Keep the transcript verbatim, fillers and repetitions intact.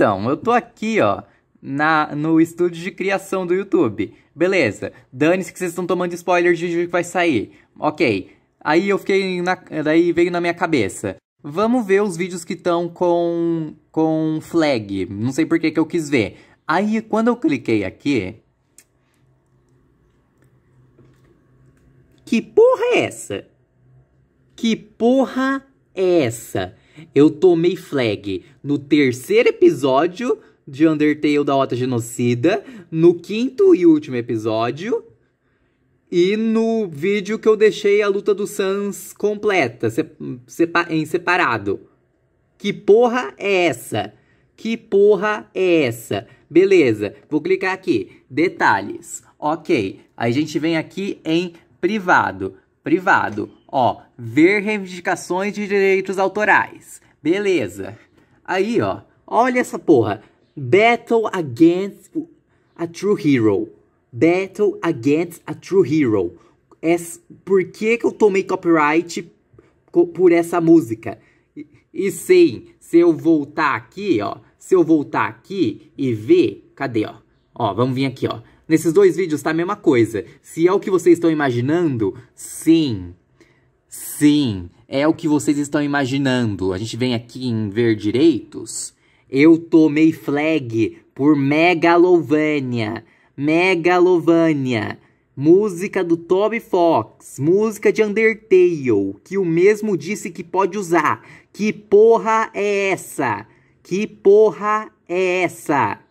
Então, eu tô aqui, ó, na, no estúdio de criação do YouTube. Beleza, dane-se que vocês estão tomando spoiler de vídeo que vai sair. Ok, aí eu fiquei, na, daí veio na minha cabeça. Vamos ver os vídeos que estão com, com flag. Não sei por que que eu quis ver. Aí, quando eu cliquei aqui... Que porra é essa? Que porra é essa? Eu tomei flag no terceiro episódio de Undertale da Horta Genocida, no quinto e último episódio, e no vídeo que eu deixei a luta do Sans completa, sepa em separado. Que porra é essa? Que porra é essa? Beleza, vou clicar aqui. Detalhes. Ok, aí a gente vem aqui em privado. Privado. Ó, ver reivindicações de direitos autorais. Beleza. Aí, ó, olha essa porra. Battle against a true hero. Battle against a true hero. Es, por que que eu tomei copyright por essa música? E, e sim, se eu voltar aqui, ó. Se eu voltar aqui e ver... Cadê, ó? Ó, vamos vir aqui, ó. Nesses dois vídeos tá a mesma coisa. Se é o que vocês estão imaginando, sim. Sim, é o que vocês estão imaginando. A gente vem aqui em ver direitos. Eu tomei flag por Megalovania. Megalovania. Música do Toby Fox. Música de Undertale. Que o mesmo disse que pode usar. Que porra é essa? Que porra é essa?